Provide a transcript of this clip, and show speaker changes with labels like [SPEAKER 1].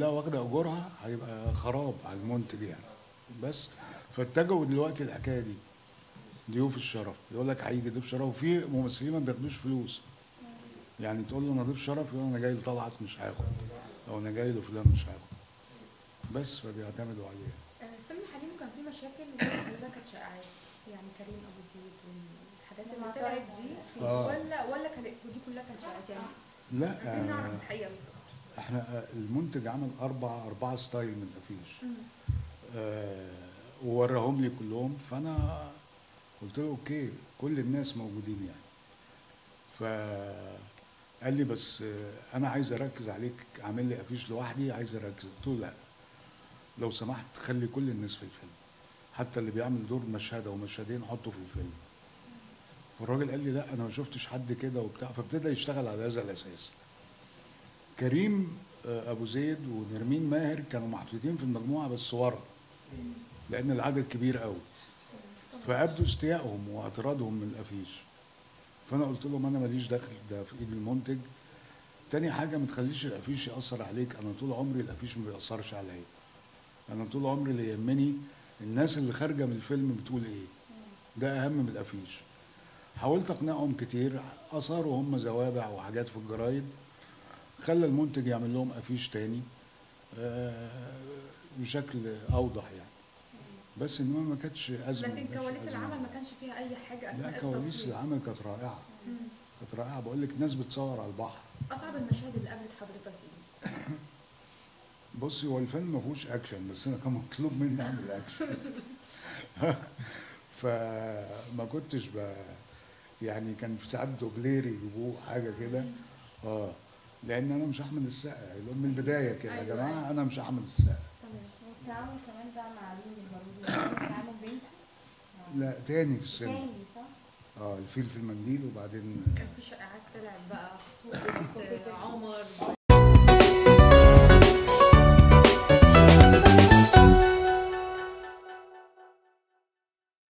[SPEAKER 1] كلها واخده اجورها هيبقى خراب على المنتج يعني. بس فاتجهوا دلوقتي الحكايه دي، ضيوف الشرف، يقول لك هيجي ضيف شرف، وفي ممثلين ما بياخدوش فلوس. يعني تقول له انا ضيف شرف، يقول انا جاي لطلعت مش هاخد، او انا جاي لفلان مش هاخد. بس فبيعتمدوا عليه.
[SPEAKER 2] فيلم حليم كان فيه مشاكل وكلها كانت شائعات، يعني كريم ابو زيد والحاجات اللي طلعت دي، ولا كانت ودي كلها كانت شائعات يعني؟
[SPEAKER 1] لا
[SPEAKER 2] عايزين نعرف الحقيقه بالظبط.
[SPEAKER 1] احنا المنتج عمل أربعة ستايل من الافيش، ووراهم لي كلهم، فانا قلت له اوكي كل الناس موجودين يعني. فقال لي بس انا عايز اركز عليك، عامل لي افيش لوحدي عايز اركز. قلت له لا، لو سمحت خلي كل الناس في الفيلم، حتى اللي بيعمل دور مشهد او مشهدين حطه في الفيلم. فالراجل قال لي لا انا ما شفتش حد كده وبتاع، فابتدى يشتغل على هذا الاساس. كريم ابو زيد ونرمين ماهر كانوا محطوطين في المجموعه بس ورا، لان العدد كبير قوي، فابدوا استيائهم واعتراضهم من الافيش. فانا قلت لهم انا ماليش دخل، ده في ايد المنتج. تاني حاجه ما تخليش الافيش ياثر عليك، انا طول عمري الافيش ما بيأثرش عليا. انا طول عمري اللي يهمني الناس اللي خارجه من الفيلم بتقول ايه، ده اهم من الافيش. حاولت اقنعهم كتير، اثاروا هم زوابع وحاجات في الجرايد، خلى المنتج يعمل لهم افيش تاني بشكل اوضح يعني. بس انما ما كانتش ازمه.
[SPEAKER 2] لكن كواليس العمل ما كانش فيها اي حاجه اثناء
[SPEAKER 1] لا
[SPEAKER 2] التصوير؟
[SPEAKER 1] كواليس العمل كانت رائعه. كانت رائعه، بقول لك ناس بتصور على البحر.
[SPEAKER 2] اصعب المشاهد اللي قابلت حضرتك ايه؟
[SPEAKER 1] بصي هو الفيلم ما فيهوش اكشن، بس انا كان مطلوب مني اعمل اكشن. فما كنتش يعني كان في ساعات دوبلير يجيبوه حاجه كده. لان انا مش احمد السقا، يقول من البدايه كده يا جماعه انا مش احمد السقا.
[SPEAKER 3] تمام. والتعامل كمان بقى مع علي البارودي، التعامل بينكم؟
[SPEAKER 1] لا تاني في السينما.
[SPEAKER 3] تاني صح؟
[SPEAKER 1] الفيل في المنديل، وبعدين
[SPEAKER 2] كان في شائعات طلعت بقى خطوبه عمر